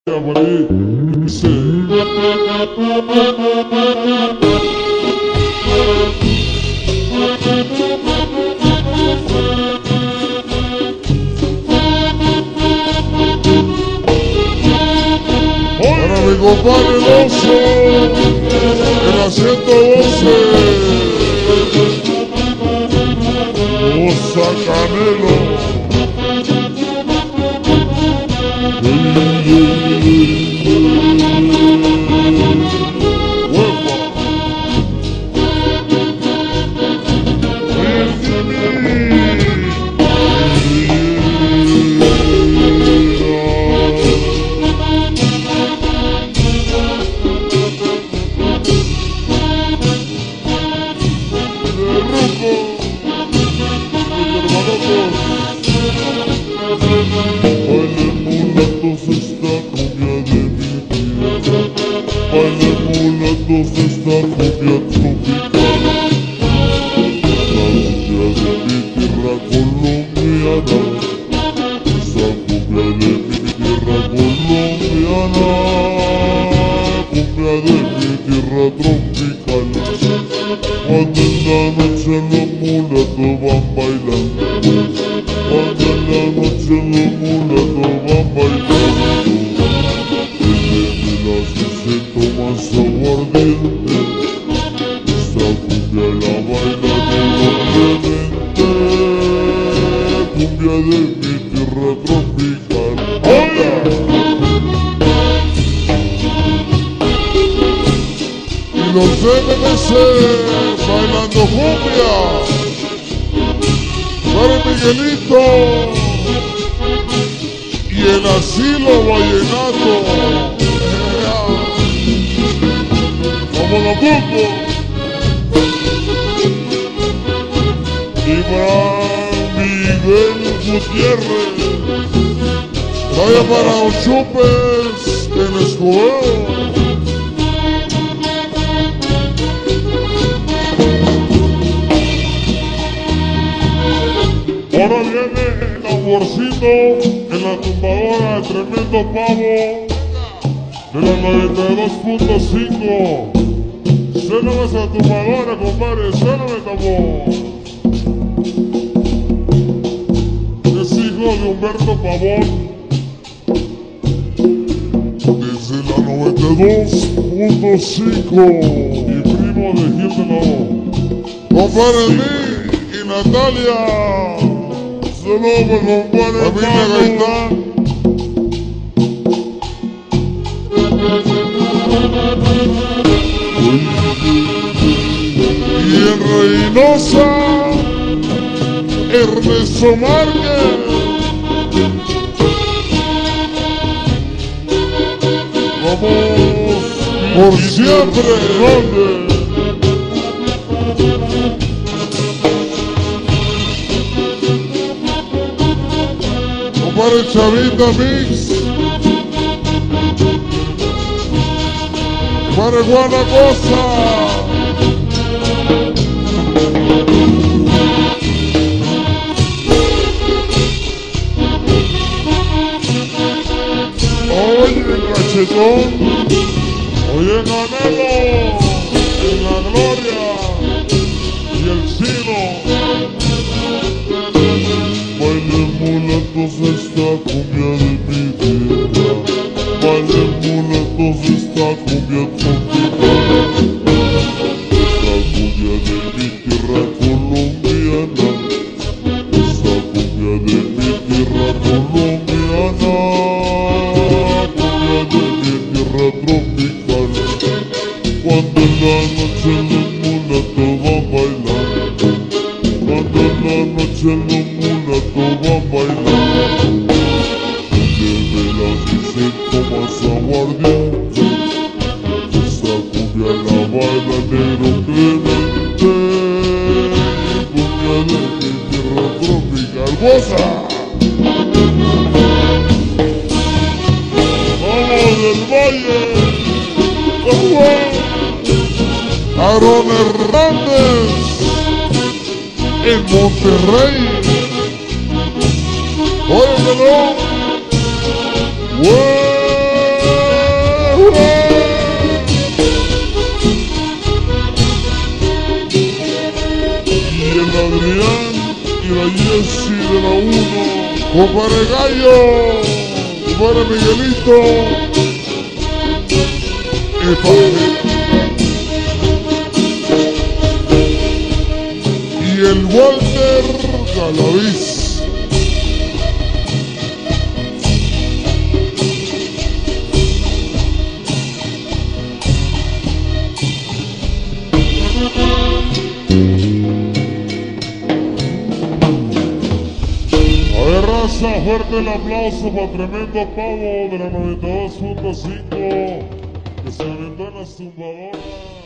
por ahí, dice. Para mi compadre Loso, en la 112, Osa Canelo. Esta cumbia tropical, la cumbia de mi tierra colombiana, esta cumbia de mi tierra colombiana, cumbia de mi tierra tropical. Cuando en la noche los mulatos van bailando, cuando en la noche los mulatos van bailando, desde las 12 tomas aguardiente, esta cumbia la baila libremente, cumbia de mi tierra tropical. ¡Hola! Y los MMC bailando cumbia para Miguelito y el asilo vallenato. Como la Bumbo y para Miguel Gutiérrez, vaya para los chupes en Escobedo. Ahora viene el amorcito en la tumbadora de Tremendo Pavo de la 92.5. Céname esa tumbadora, compadre, céname tambor. Es hijo de Humberto Pavón, desde la 92.5 y primo de Gil de la O. Compadre Lee y Natalia, saludos, compadre familia Gaitán. Y en Reynosa, Ernesto Márquez. Vamos por siempre, ¿dónde? Compadre Chavita Mix, compadre Guanacosa. Oye Cachetón, oye Canelo, en la gloria y el Sino. Bailen mulatos esta cumbia de mi tierra, bailen mulatos esta cumbia tropical, esta cumbia de mi tierra colombiana, esta cumbia de mi tierra colombiana, tropical. Cuando en la noche los mulatos van bailando, cuando en la noche los mulatos van bailando, desde las 12 tomas aguardiente, esta cumbia la baila negro Clemente, cumbia de mi tierra tropical. ¡Goza! Del Valle, Aarón Hernández en Monterrey. Oye, no. Jesse de la 1, compadre Gallo, compadre Miguelito, y el Walter Galaviz. Fuerte el aplauso para tremendo pavo de la 92.5 que se aventó en las tumbadoras.